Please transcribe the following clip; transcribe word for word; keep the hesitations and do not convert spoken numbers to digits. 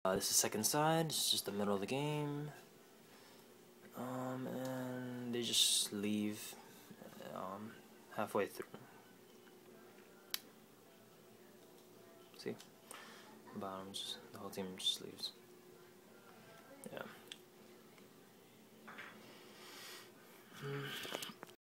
Uh, this is second side. It's just the middle of the game. Um, and they just leave um, halfway through. See? Bottom, just, the whole team just leaves.